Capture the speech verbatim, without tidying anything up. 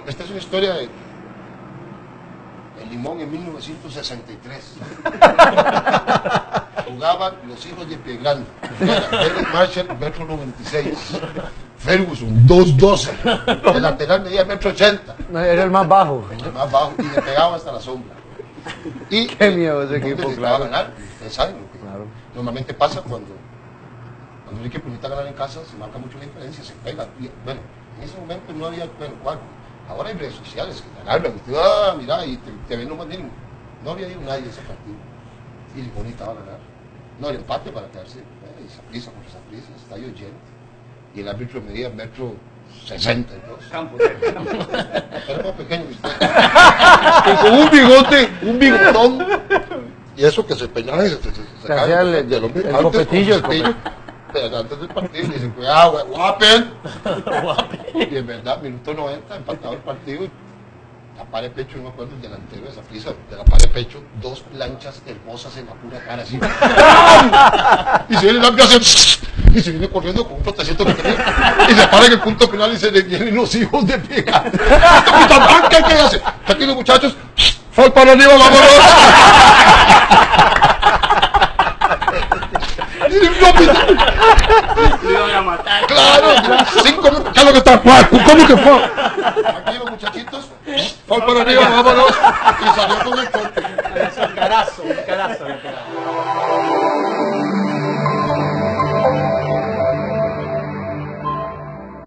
Esta es una historia de El Limón en mil novecientos sesenta y tres. Jugaban los hijos de Piegrande. Derek Marshall, metro noventa y seis. Ferguson, dos doce. El lateral medía metro ochenta. No, era el más bajo. El más bajo y le pegaba hasta la sombra. Y qué miedo ese equipo, necesitaba claro. ganar. Ustedes saben lo que Claro. normalmente pasa cuando, cuando un equipo necesita ganar en casa, se marca mucho la diferencia, se pega. Y, bueno, en ese momento no había, bueno, ¿cuál? Ahora hay redes sociales que te agarran, y te ah, mira, y te, te ven lo más mínimo. No había ido nadie a ese partido. Y Limón necesitaba ganar. No, el empate para quedarse. Eh, y Saprissa por Saprissa, estadio lleno. Y el árbitro medía metro sesenta y dos. Campo. Era más pequeño que usted. Y con un bigote, un bigotón. Y eso que se peinaban y se, se, se, se sacaban hacía el- de los- el antes, copetillo, el con copetillo, pero antes del partido, le dicen, cuidado, güey, guapen. Y en verdad, minuto noventa, empatado el partido. Y la pared de pecho, no me acuerdo, el delantero de esa prisa, de la pared de pecho, dos planchas hermosas en la pura cara, así. Y se viene el árbitro, hace y se viene corriendo con un protecito que tenía. Y se para en el punto final y se le vienen los hijos de pica. ¿Qué qué hace? Tranquilos, muchachos. Fal para arriba, vámonos. Y rápido. Lo iban a matar. Claro, cinco minutos. ¿Qué es lo que está? ¿Cómo que fue? Tranquilos, muchachitos. Fal para arriba, vámonos. Y salió con el corte. Un carazo, un carazo le pegaron.